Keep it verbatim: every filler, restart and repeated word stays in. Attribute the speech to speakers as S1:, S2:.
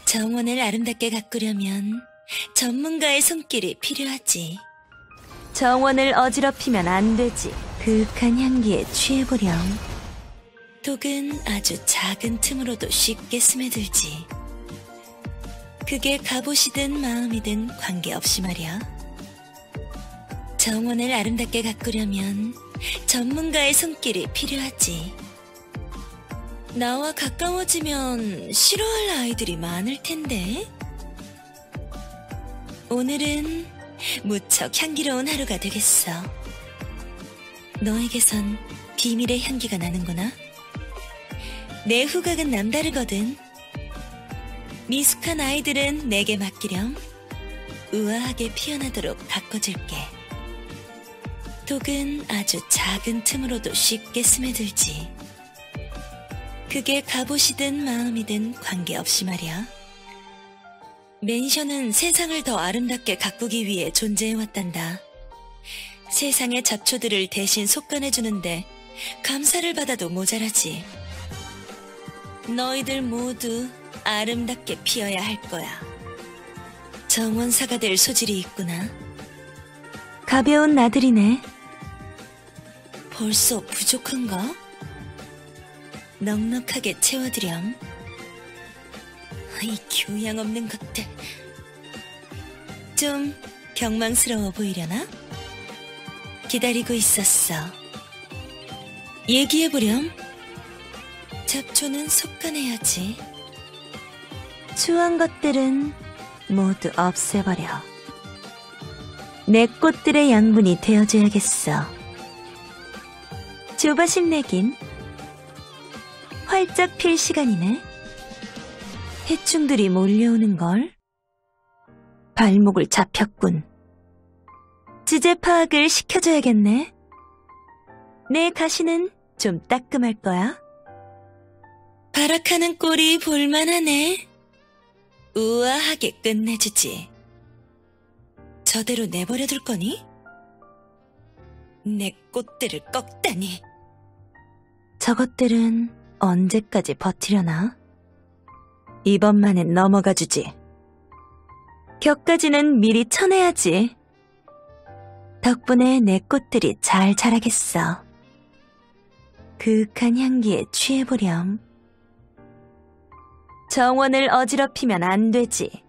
S1: 정원을 아름답게 가꾸려면 전문가의 손길이 필요하지.
S2: 정원을 어지럽히면 안 되지. 그윽한 향기에 취해보렴.
S1: 독은 아주 작은 틈으로도 쉽게 스며들지. 그게 갑옷이든 마음이든 관계없이 말이야. 정원을 아름답게 가꾸려면 전문가의 손길이 필요하지. 나와 가까워지면 싫어할 아이들이 많을 텐데. 오늘은 무척 향기로운 하루가 되겠어. 너에게선 비밀의 향기가 나는구나. 내 후각은 남다르거든. 미숙한 아이들은 내게 맡기렴. 우아하게 피어나도록 가꿔줄게. 독은 아주 작은 틈으로도 쉽게 스며들지. 그게 갑옷이든 마음이든 관계없이 말이야. 맨션은 세상을 더 아름답게 가꾸기 위해 존재해왔단다. 세상의 잡초들을 대신 속간해주는데 감사를 받아도 모자라지. 너희들 모두 아름답게 피어야 할 거야. 정원사가 될 소질이 있구나.
S2: 가벼운 나들이네.
S1: 벌써 부족한가? 넉넉하게 채워드렴. 이 교양 없는 것들. 좀 경망스러워 보이려나? 기다리고 있었어. 얘기해보렴. 잡초는 속간해야지.
S2: 추한 것들은 모두 없애버려. 내 꽃들의 양분이 되어줘야겠어. 조바심 내긴. 활짝 필 시간이네. 해충들이 몰려오는걸. 발목을 잡혔군. 주제 파악을 시켜줘야겠네. 내 가시는 좀 따끔할 거야.
S1: 발악하는 꼴이 볼만하네. 우아하게 끝내주지. 저대로 내버려둘 거니? 내 꽃들을 꺾다니.
S2: 저것들은 언제까지 버티려나? 이번만엔 넘어가주지. 격까지는 미리 쳐내야지. 덕분에 내 꽃들이 잘 자라겠어. 그윽한 향기에 취해보렴. 정원을 어지럽히면 안 되지.